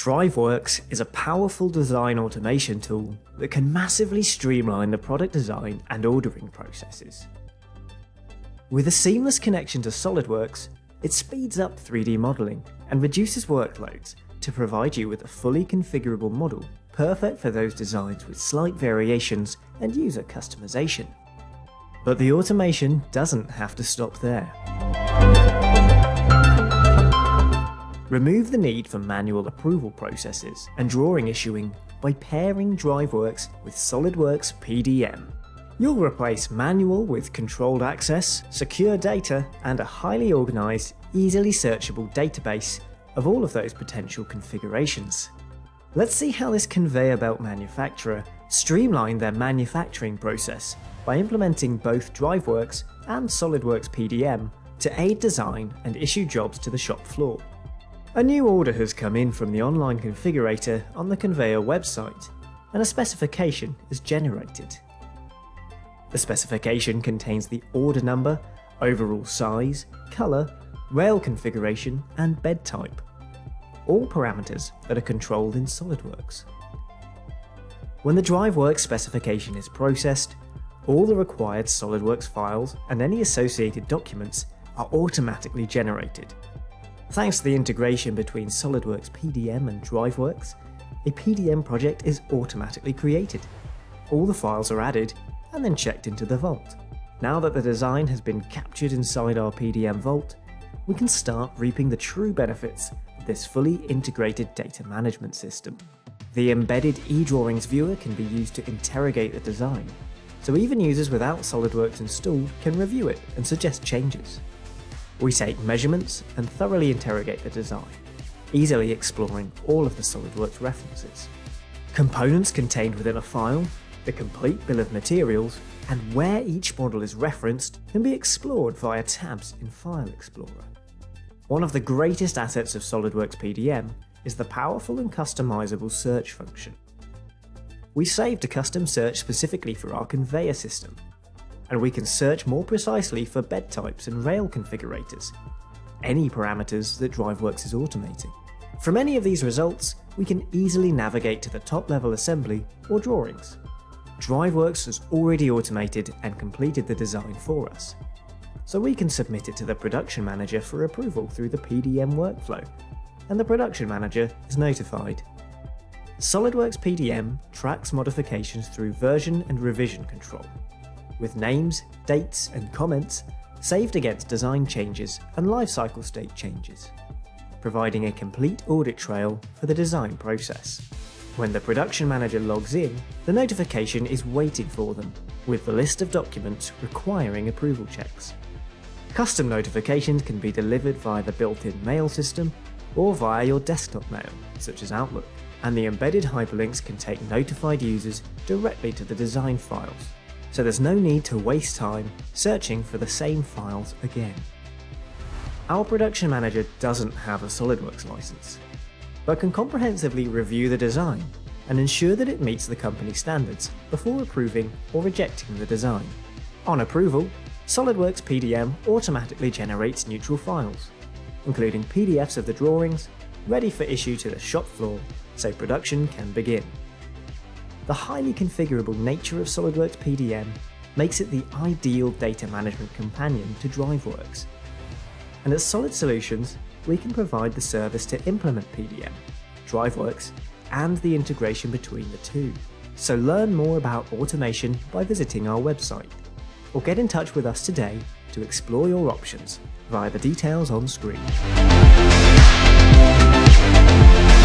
DriveWorks is a powerful design automation tool that can massively streamline the product design and ordering processes. With a seamless connection to SOLIDWORKS, it speeds up 3D modelling and reduces workloads to provide you with a fully configurable model perfect for those designs with slight variations and user customization. But the automation doesn't have to stop there. Remove the need for manual approval processes and drawing issuing by pairing DriveWorks with SOLIDWORKS PDM. You'll replace manual with controlled access, secure data, and a highly organised, easily searchable database of all of those potential configurations. Let's see how this conveyor belt manufacturer streamlined their manufacturing process by implementing both DriveWorks and SOLIDWORKS PDM to aid design and issue jobs to the shop floor. A new order has come in from the online configurator on the conveyor website, and a specification is generated. The specification contains the order number, overall size, colour, rail configuration, and bed type, all parameters that are controlled in SOLIDWORKS. When the DriveWorks specification is processed, all the required SOLIDWORKS files and any associated documents are automatically generated. Thanks to the integration between SOLIDWORKS PDM and DriveWorks, a PDM project is automatically created. All the files are added and then checked into the vault. Now that the design has been captured inside our PDM vault, we can start reaping the true benefits of this fully integrated data management system. The embedded eDrawings viewer can be used to interrogate the design, so even users without SOLIDWORKS installed can review it and suggest changes. We take measurements and thoroughly interrogate the design, easily exploring all of the SOLIDWORKS references. Components contained within a file, the complete bill of materials, and where each model is referenced can be explored via tabs in File Explorer. One of the greatest assets of SOLIDWORKS PDM is the powerful and customizable search function. We saved a custom search specifically for our conveyor system, and we can search more precisely for bed types and rail configurators, any parameters that DriveWorks is automating. From any of these results, we can easily navigate to the top-level assembly or drawings. DriveWorks has already automated and completed the design for us, so we can submit it to the production manager for approval through the PDM workflow, and the production manager is notified. SOLIDWORKS PDM tracks modifications through version and revision control, with names, dates, and comments saved against design changes and lifecycle state changes, providing a complete audit trail for the design process. When the production manager logs in, the notification is waiting for them, with the list of documents requiring approval checks. Custom notifications can be delivered via the built-in mail system or via your desktop mail, such as Outlook, and the embedded hyperlinks can take notified users directly to the design files, so there's no need to waste time searching for the same files again. Our production manager doesn't have a SOLIDWORKS license, but can comprehensively review the design and ensure that it meets the company standards before approving or rejecting the design. On approval, SOLIDWORKS PDM automatically generates neutral files, including PDFs of the drawings, ready for issue to the shop floor so production can begin. The highly configurable nature of SOLIDWORKS PDM makes it the ideal data management companion to DriveWorks. And at Solid Solutions, we can provide the service to implement PDM, DriveWorks, and the integration between the two. So learn more about automation by visiting our website, or get in touch with us today to explore your options via the details on screen.